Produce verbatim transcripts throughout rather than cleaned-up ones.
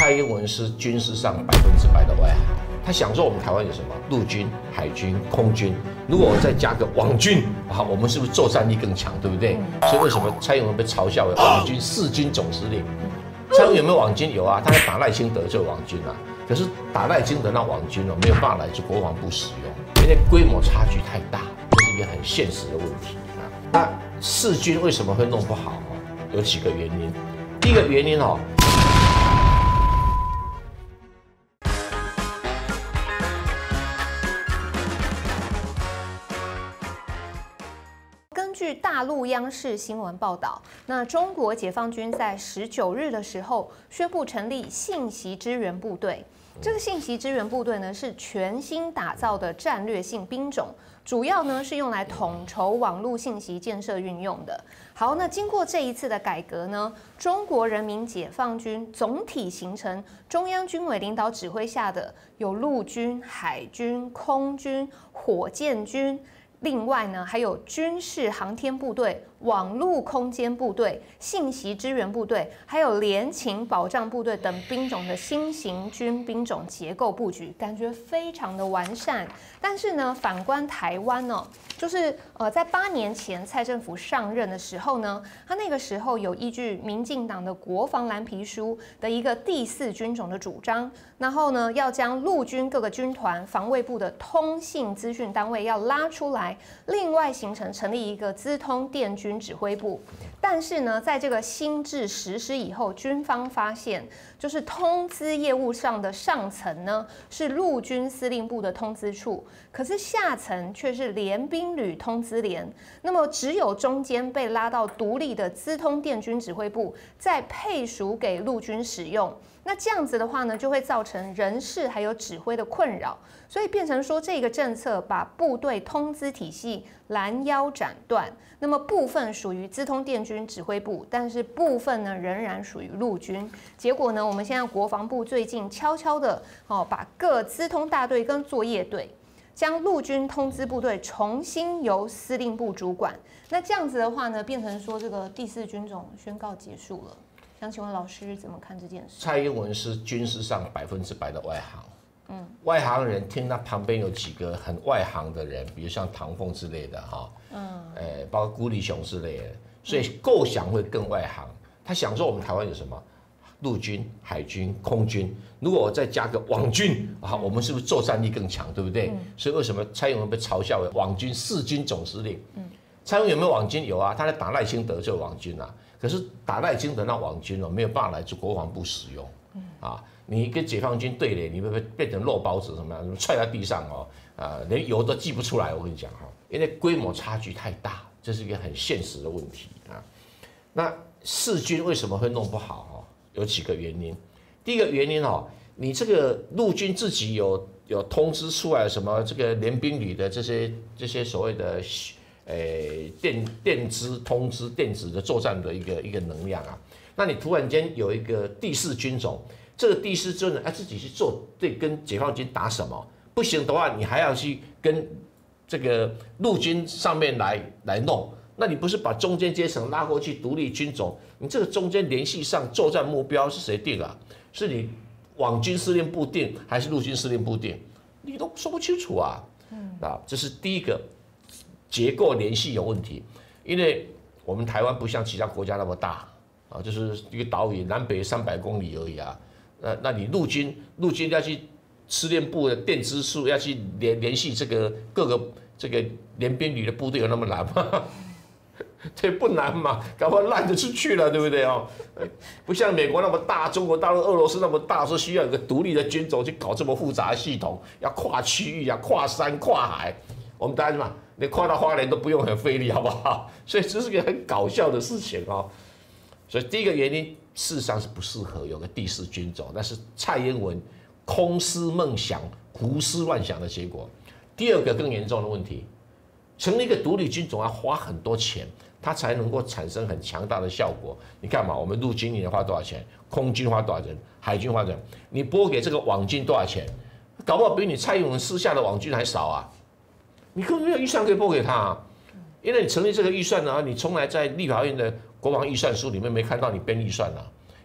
蔡英文是军事上百分之百的外行，他想说我们台湾有什么陆军、海军、空军，如果我再加个网军，啊，我们是不是作战力更强，对不对？所以为什么蔡英文被嘲笑为网军四军总司令？蔡英文有没有网军？有啊，他在打赖清德就有网军啊。可是打赖清德那网军哦，没有办法来自国防部使用，因为规模差距太大，这是一个很现实的问题啊。那四军为什么会弄不好？有几个原因。第一个原因哦。 据大陆央视新闻报道，那中国解放军在十九日的时候宣布成立信息支援部队。这个信息支援部队呢是全新打造的战略性兵种，主要呢是用来统筹网络信息建设运用的。好，那经过这一次的改革呢，中国人民解放军总体形成中央军委领导指挥下的有陆军、海军、空军、火箭军。 另外呢，还有军事航天部队、网络空间部队、信息支援部队，还有联勤保障部队等兵种的新型军兵种结构布局，感觉非常的完善。但是呢，反观台湾呢，就是呃，在八年前蔡政府上任的时候呢，他那个时候有依据民进党的国防蓝皮书的一个第四军种的主张，然后呢，要将陆军各个军团、防卫部的通信资讯单位要拉出来。 另外形成成立一个资通电军指挥部，但是呢，在这个新制实施以后，军方发现，就是通资业务上的上层呢是陆军司令部的通资处，可是下层却是联兵旅通资连，那么只有中间被拉到独立的资通电军指挥部，再配属给陆军使用。 那这样子的话呢，就会造成人事还有指挥的困扰，所以变成说这个政策把部队通资体系拦腰斩断。那么部分属于资通电军指挥部，但是部分呢仍然属于陆军。结果呢，我们现在国防部最近悄悄的哦，把各资通大队跟作业队。 将陆军通资部队重新由司令部主管，那这样子的话呢，变成说这个第四军种宣告结束了。想请问老师怎么看这件事？ 蔡英文是军事上百分之百的外行，嗯，外行人听他旁边有几个很外行的人，比如像唐凤之类的哈，嗯，呃，包括辜立雄之类的，所以构想会更外行。他想说我们台湾有什么？ 陆军、海军、空军，如果我再加个网军啊，我们是不是作战力更强，对不对？嗯、所以为什么蔡英文被嘲笑为网军四军总司令？嗯、蔡英文有没有网军？有啊，他在打赖清德就有网军啊。可是打赖清德那网军哦，没有办法来自国防部使用。嗯、啊，你跟解放军对垒，你会不会变成肉包子什么样？踹在地上哦，啊，连油都寄不出来。我跟你讲哈，因为规模差距太大，这是一个很现实的问题啊。那四军为什么会弄不好？ 有几个原因，第一个原因哦，你这个陆军自己有有通知出来什么这个联兵旅的这些这些所谓的诶电电资通知电子的作战的一个一个能量啊，那你突然间有一个第四军种，这个第四军人啊自己去做对跟解放军打什么不行的话，你还要去跟这个陆军上面来来弄。 那你不是把中间阶层拉过去独立军种？你这个中间联系上作战目标是谁定啊？是你网军司令部定，还是陆军司令部定？你都说不清楚啊！嗯，啊，这是第一个结构联系有问题，因为我们台湾不像其他国家那么大啊，就是一个岛屿，南北三百公里而已啊。那那你陆军陆军要去司令部的电支处要去联联系这个各个这个联兵旅的部队有那么难吗？这不难嘛，搞不好烂就出去了，对不对哦？不像美国那么大，中国大陆、俄罗斯那么大，说需要有个独立的军种去搞这么复杂的系统，要跨区域啊、跨山、跨海。我们大家什么，你跨到花莲都不用很费力，好不好？所以这是个很搞笑的事情哦。所以第一个原因，事实上是不适合有个第四军种，那是蔡英文空思梦想、胡思乱想的结果。第二个更严重的问题。 成立一个独立军种要花很多钱，它才能够产生很强大的效果。你看嘛，我们陆军你花多少钱？空军花多少钱？海军花多少钱？你拨给这个网军多少钱？搞不好比你蔡英文私下的网军还少啊！你根本没有预算可以拨给他、啊，因为你成立这个预算呢，你从来在立法院的国防预算书里面没看到你编预算啊。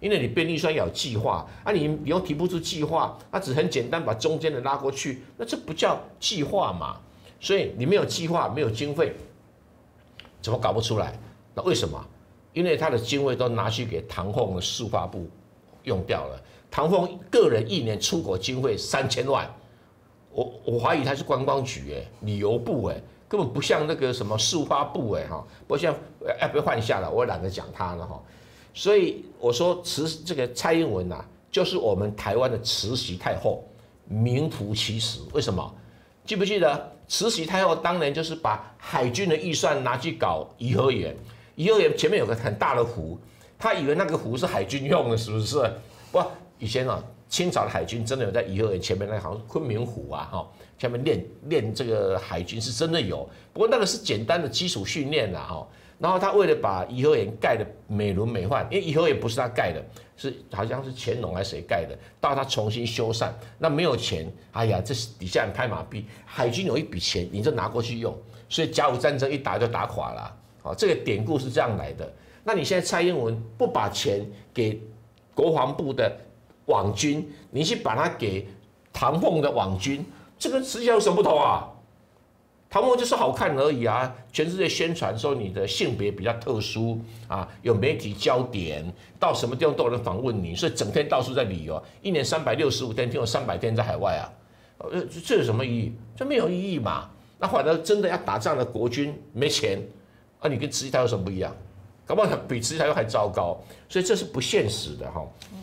因为你编预算要有计划啊，你你又提不出计划，那只很简单把中间的拉过去，那这不叫计划嘛？所以你没有计划，没有经费，怎么搞不出来？那为什么？因为他的经费都拿去给唐凤的数发部用掉了。唐凤个人一年出国经费三千万，我我怀疑他是观光局哎，旅游部哎，根本不像那个什么数发部哎哈，不像要不要换下了，我懒得讲他了哈。所以我说慈这个蔡英文啊，就是我们台湾的慈禧太后，名副其实。为什么？记不记得慈禧太后当年就是把海军的预算拿去搞颐和园，颐和园前面有个很大的湖，他以为那个湖是海军用的，是不是？不，以前啊，清朝的海军真的有在颐和园前面那个好像昆明湖啊，哈，下面练练这个海军是真的有，不过那个是简单的基础训练啦，哈。然后他为了把颐和园盖的美轮美奂，因为颐和园不是他盖的，是好像是乾隆还是谁盖的，到他重新修缮，那没有钱，哎呀，这底下人拍马屁，海军有一笔钱，你就拿过去用，所以甲午战争一打就打垮了，好，这个典故是这样来的。那你现在蔡英文不把钱给国防部的网军，你去把它给唐凤的网军，这跟实际上有什么不同啊？唐凤就是好看而已啊！全世界宣传说你的性别比较特殊啊，有媒体焦点，到什么地方都有人访问你，所以整天到处在旅游，一年三百六十五天，听有三百天在海外啊，呃，这有什么意义？这没有意义嘛。那反而真的要打仗的国军没钱啊，你跟慈禧太后有什么不一样？搞不好比慈禧太后还糟糕，所以这是不现实的哈。